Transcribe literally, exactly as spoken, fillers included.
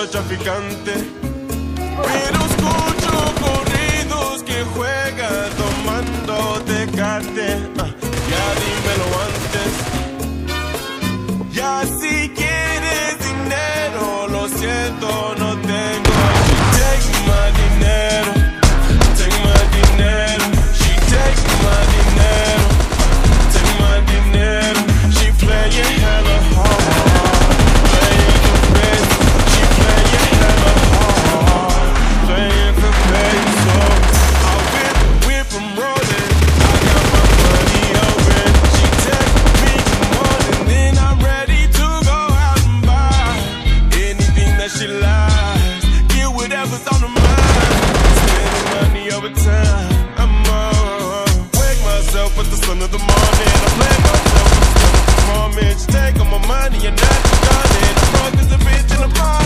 soy traficante, pero escucho corridos que juegan tomando Tecate. Uh, ya dímelo antes. Ya si quieres dinero, lo siento, no tengo. She take my dinero, take my dinero. She take my dinero, take my dinero. She playing hella hard, playing for peso. She playing hella hard, playing for peso. I whip, whip, I'm rolling. I got my money open. She text me good morning, then I'm ready to go out and buy anything that she likes. Get whatever's on her mind. Spending money over time. I'm on. Wake myself at the sun of the morning. I play myself with the sun of the moment. She take all my money and that's got it. I'm broke as a bitch in the bar.